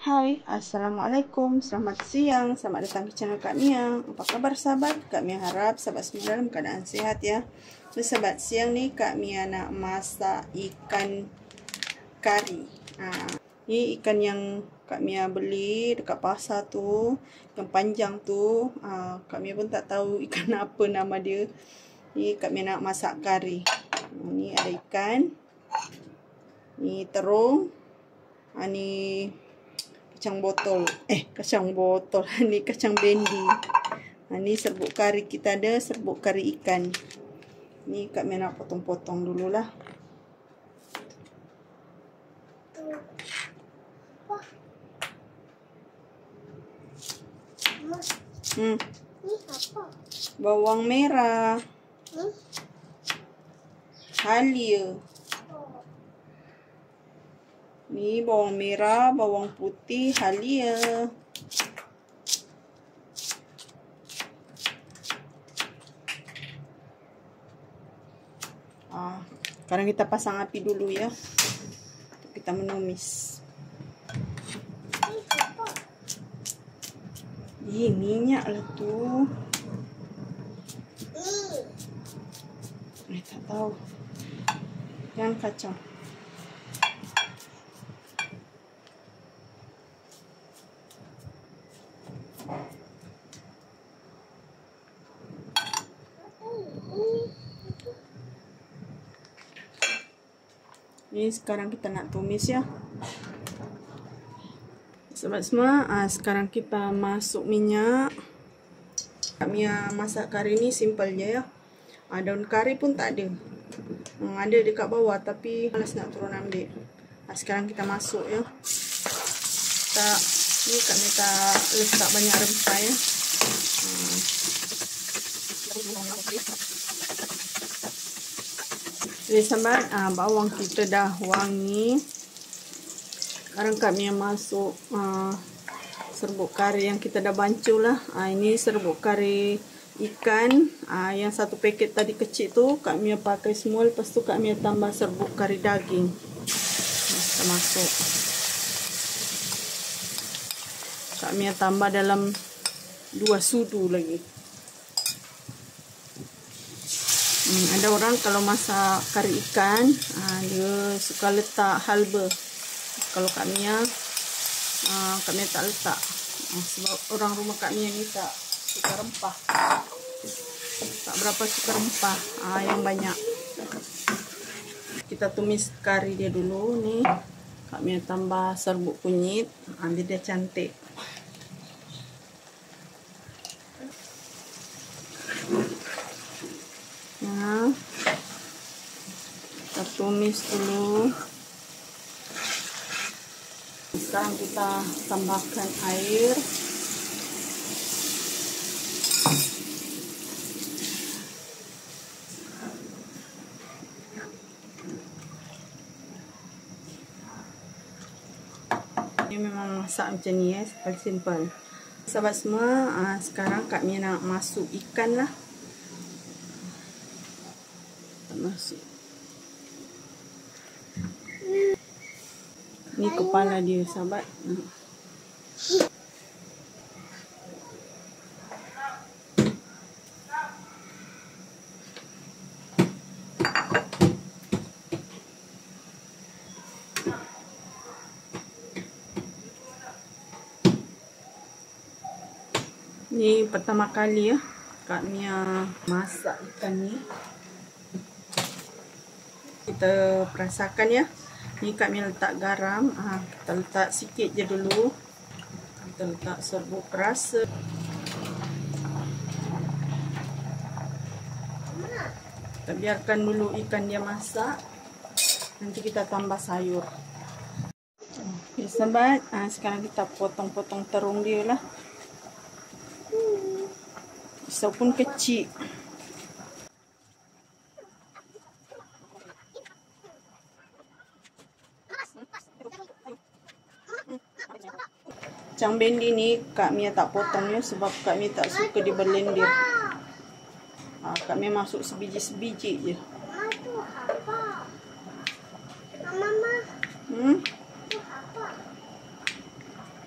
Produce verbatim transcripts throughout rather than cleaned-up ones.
Hai, Assalamualaikum, selamat siang, selamat datang ke channel Kak Mia. Apa kabar sahabat? Kak Mia harap sahabat semua dalam keadaan sehat ya. Jadi sahabat, siang nih Kak Mia nak masak ikan kari. Nah, ini ikan yang Kak Mia beli dekat pasar tu, ikan panjang tu. Ah, Kak Mia pun tak tahu ikan apa nama dia. Ni Kak Mia nak masak kari. Ni ada ikan, ni terung, ah, ni kacang botol, eh kacang botol, ni kacang bendi. Nah, ni serbuk kari kita ada, serbuk kari ikan. Ni Kak Mia nak potong-potong dululah. Hmm. Bawang merah, halia. Ni bawang merah, bawang putih, halia. Ah, sekarang kita pasang api dulu ya. Kita menumis. Ih, minyak lah tu. Eh, tak tahu. Jangan kacau. Ini sekarang kita nak tumis ya. Sahabat semua, ah, sekarang kita masuk minyak. Kak Mia masak kari ni simple je ya. Ah, daun kari pun tak ada. Hmm, ada dekat bawah tapi malas nak turun ambil. Ah, sekarang kita masuk ya. Tak, ni Kak Mia tak letak banyak rempah ya. Hmm. Jadi sahabat, ah, bawang kita dah wangi. Sekarang Kak Mia masuk ah, serbuk kari yang kita dah bancuh lah. Ah, ini serbuk kari ikan. Ah, yang satu paket tadi kecil tu Kak Mia pakai semua. Lepas tu Kak Mia tambah serbuk kari daging. Nah, kita masuk. Kak Mia tambah dalam dua sudu lagi. Hmm, ada orang kalau masak kari ikan, ah, dia suka letak halba. Kalau Kak Mia, ah, Kak Mia tak letak. Ah, sebab orang rumah Kak Mia ni tak suka rempah. Tak berapa suka rempah, ah, yang banyak. Kita tumis kari dia dulu ni. Kak Mia tambah serbuk kunyit, ah, biar dia cantik. Nah, kita tumis dulu. Sekarang kita tambahkan air. Ini memang masak macam ni ya, paling simple. Sahabat semua, ah, sekarang Kak Mia nak masuk ikan lah. Masuk. Ni kepala dia sahabat. Ni pertama kali ya Kak Mia masak ikan ni. Kita perasakan ya. Ni Kak Mia letak garam. Ah, kita letak sikit je dulu. Kita letak serbuk rasa. Kita biarkan dulu ikan dia masak. Nanti kita tambah sayur. Okay, sahabat. Ah, sekarang kita potong-potong terung dia lah. Pisau pun kecil. Kacang bendi ni Kak Mia tak potong ya, sebab Kak Mia tak suka di berlendir. Ah, Kak Mia masuk sebiji-sebiji je. Hmm?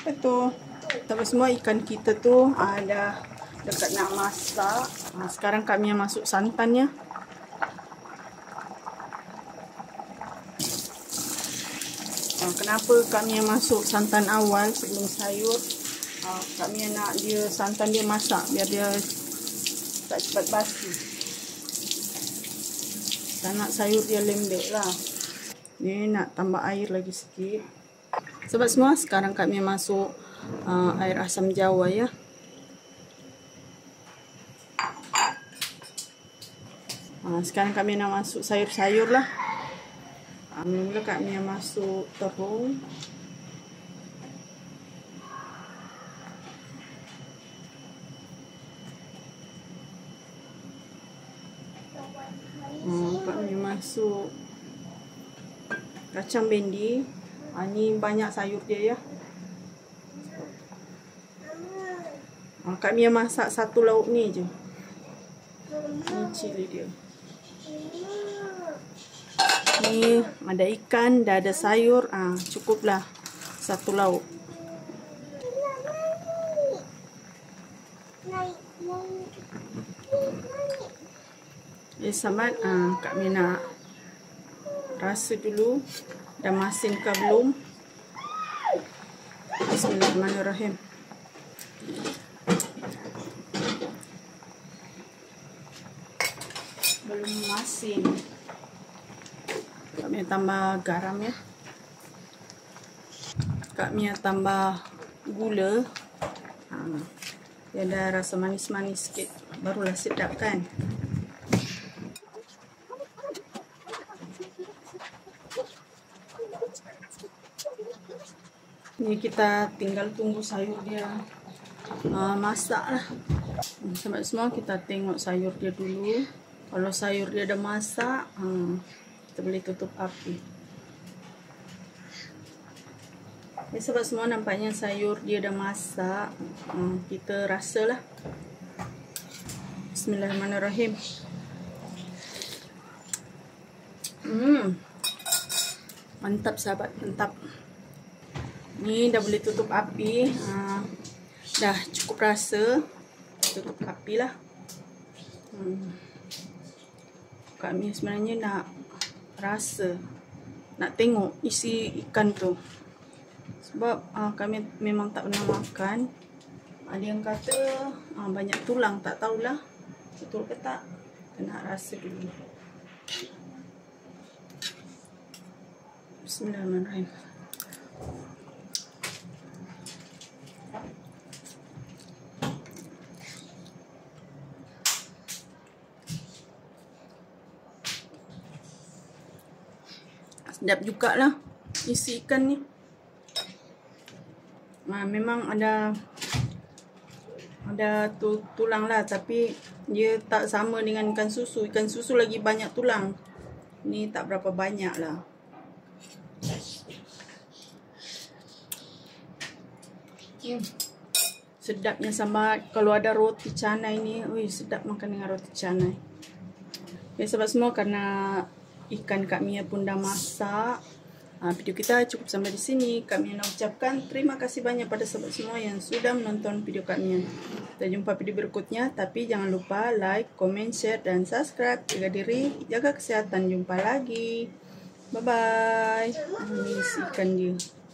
Betul. Tapi semua ikan kita tu ada dekat nak masak. Nah, sekarang kami yang masuk santannya. Nah, kenapa kami yang masuk santan awal sebelum sayur? Nah, kami yang nak dia santan dia masak biar dia tak cepat basi. Tak nak sayur dia lembek lah. Ni nak tambah air lagi sikit. Sobat semua, sekarang kami masuk uh, air asam jawa ya. Uh, sekarang kami nak masuk sayur-sayur lah. Uh, mula kami yang masuk terung. Uh, kami masuk kacang bendi. Ha, ni banyak sayur dia ya. Ha, kami yang masak satu lauk ni je. Ni cili dia. Ni ada ikan, dah ada sayur. Ah, ha, cukuplah satu lauk. Eh, sahabat, ah, kami nak rasa dulu. Dah masin ke belum? Bismillahirrahmanirrahim. Belum masin. Kami tambah garam ya. Kami tambah gula. Ha, dia ada rasa manis-manis sikit. Barulah sedap kan? Ni kita tinggal tunggu sayur dia uh, masak lah. Sahabat semua, kita tengok sayur dia dulu. Kalau sayur dia dah masak, uh, kita boleh tutup api. Ya, sahabat semua, nampaknya sayur dia dah masak. Uh, kita rasalah. Bismillahirrahmanirrahim. Hmm, mantap sahabat, mantap. Ni dah boleh tutup api. Ha, dah cukup rasa. Tutup api lah. Hmm. Kami sebenarnya nak rasa, nak tengok isi ikan tu. Sebab ha, kami memang tak pernah makan. Ada yang kata ha, banyak tulang. Tak tahulah betul ke tak. Kena rasa dulu. Bismillahirrahmanirrahim. Sedap juga lah isi ikan ni. Nah, memang ada ada tu, tulang lah, tapi dia tak sama dengan ikan susu. Ikan susu lagi banyak tulang. Ni tak berapa banyak lah. Hmm. Sedapnya sama kalau ada roti canai ni. Ui, sedap makan dengan roti canai. Ya sahabat semua, karena ikan kami pun dah masak. Ha, video kita cukup sampai di sini. Kami nak ucapkan terima kasih banyak pada sahabat semua yang sudah menonton video kami. Kita jumpa video berikutnya. Tapi jangan lupa like, komen, share dan subscribe. Jaga diri, jaga kesehatan. Jumpa lagi. Bye bye. Ini ikan dia.